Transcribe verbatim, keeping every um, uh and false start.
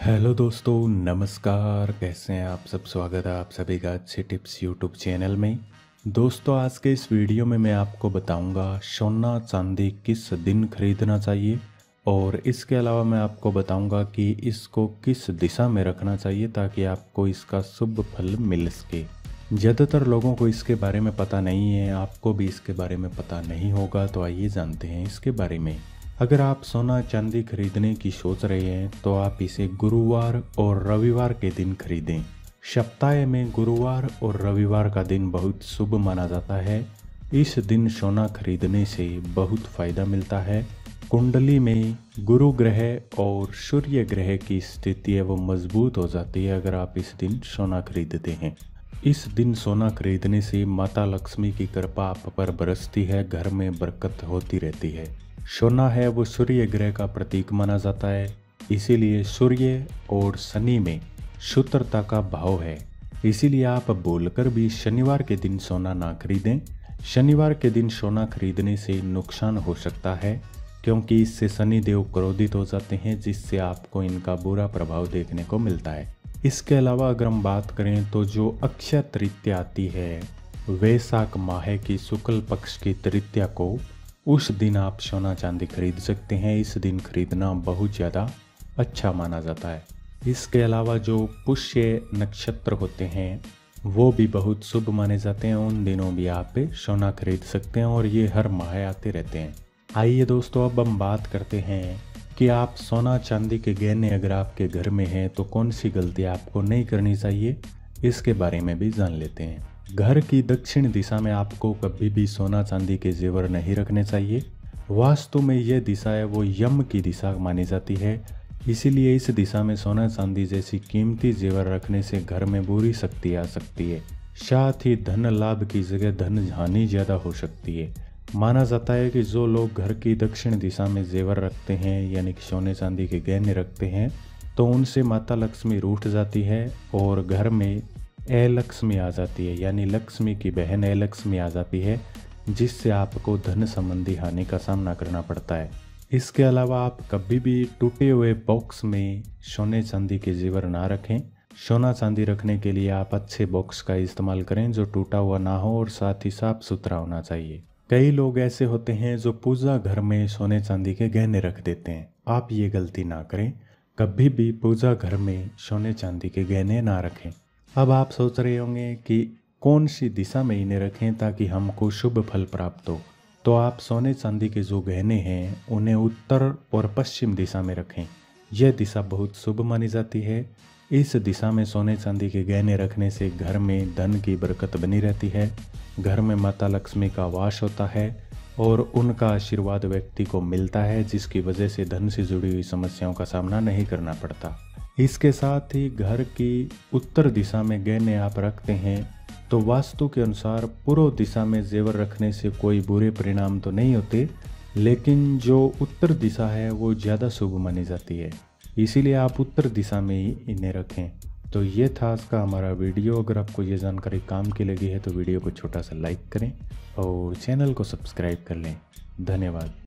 Hello दोस्तों, नमस्कार। कैसे हैं आप सब? स्वागत है आप सभी का अच्छे टिप्स यूट्यूब चैनल में। दोस्तों, आज के इस वीडियो में मैं आपको बताऊंगा सोना चांदी किस दिन खरीदना चाहिए, और इसके अलावा मैं आपको बताऊंगा कि इसको किस दिशा में रखना चाहिए ताकि आपको इसका शुभ फल मिल सके। ज़्यादातर लोगों को इसके बारे में पता नहीं है, आपको भी इसके बारे में पता नहीं होगा, तो आइए जानते हैं इसके बारे में। अगर आप सोना चांदी खरीदने की सोच रहे हैं तो आप इसे गुरुवार और रविवार के दिन खरीदें। सप्ताह में गुरुवार और रविवार का दिन बहुत शुभ माना जाता है। इस दिन सोना खरीदने से बहुत फायदा मिलता है। कुंडली में गुरु ग्रह और सूर्य ग्रह की स्थिति है वो मजबूत हो जाती है अगर आप इस दिन सोना खरीदते हैं। इस दिन सोना खरीदने से माता लक्ष्मी की कृपा आप पर बरसती है, घर में बरकत होती रहती है। सोना है वो सूर्य ग्रह का प्रतीक माना जाता है, इसीलिए सूर्य और शनि में शत्रुता का भाव है। इसीलिए आप बोलकर भी शनिवार के दिन सोना ना खरीदें। शनिवार के दिन सोना खरीदने से नुकसान हो सकता है, क्योंकि इससे शनि देव क्रोधित हो जाते हैं, जिससे आपको इनका बुरा प्रभाव देखने को मिलता है। इसके अलावा अगर हम बात करें तो जो अक्षय तृतीया आती है वैशाख माह की शुक्ल पक्ष की तृतीया को, उस दिन आप सोना चांदी खरीद सकते हैं। इस दिन खरीदना बहुत ज़्यादा अच्छा माना जाता है। इसके अलावा जो पुष्य नक्षत्र होते हैं वो भी बहुत शुभ माने जाते हैं, उन दिनों भी आप सोना खरीद सकते हैं और ये हर माह आते रहते हैं। आइए दोस्तों, अब हम बात करते हैं कि आप सोना चांदी के गहने अगर आपके घर में हैं तो कौन सी गलती आपको नहीं करनी चाहिए, इसके बारे में भी जान लेते हैं। घर की दक्षिण दिशा में आपको कभी भी सोना चांदी के जेवर नहीं रखने चाहिए। वास्तु में यह दिशा है वो यम की दिशा मानी जाती है, इसीलिए इस दिशा में सोना चांदी जैसी कीमती जेवर रखने से घर में बुरी शक्ति आ सकती है। साथ ही धन लाभ की जगह धन हानि ज़्यादा हो सकती है। माना जाता है कि जो लोग घर की दक्षिण दिशा में जेवर रखते हैं, यानी कि सोने चांदी के गहने रखते हैं, तो उनसे माता लक्ष्मी रूठ जाती है और घर में अलक्ष्मी आ जाती है, यानी लक्ष्मी की बहन अलक्ष्मी आ जाती है, जिससे आपको धन संबंधी हानि का सामना करना पड़ता है। इसके अलावा आप कभी भी टूटे हुए बॉक्स में सोने चांदी के जेवर ना रखें। सोना चांदी रखने के लिए आप अच्छे बॉक्स का इस्तेमाल करें जो टूटा हुआ ना हो और साथ ही साफ सुथरा होना चाहिए। कई लोग ऐसे होते हैं जो पूजा घर में सोने चांदी के गहने रख देते हैं। आप ये गलती ना करें, कभी भी पूजा घर में सोने चांदी के गहने ना रखें। अब आप सोच रहे होंगे कि कौन सी दिशा में इन्हें रखें ताकि हमको शुभ फल प्राप्त हो। तो आप सोने चांदी के जो गहने हैं उन्हें उत्तर और पश्चिम दिशा में रखें। यह दिशा बहुत शुभ मानी जाती है। इस दिशा में सोने चांदी के गहने रखने से घर में धन की बरकत बनी रहती है, घर में माता लक्ष्मी का वास होता है और उनका आशीर्वाद व्यक्ति को मिलता है, जिसकी वजह से धन से जुड़ी हुई समस्याओं का सामना नहीं करना पड़ता। इसके साथ ही घर की उत्तर दिशा में गहने आप रखते हैं तो वास्तु के अनुसार पूर्व दिशा में जेवर रखने से कोई बुरे परिणाम तो नहीं होते, लेकिन जो उत्तर दिशा है वो ज़्यादा शुभ मानी जाती है, इसीलिए आप उत्तर दिशा में ही इन्हें रखें। तो ये था आज का हमारा वीडियो। अगर आपको ये जानकारी काम की लगी है तो वीडियो को छोटा सा लाइक करें और चैनल को सब्सक्राइब कर लें। धन्यवाद।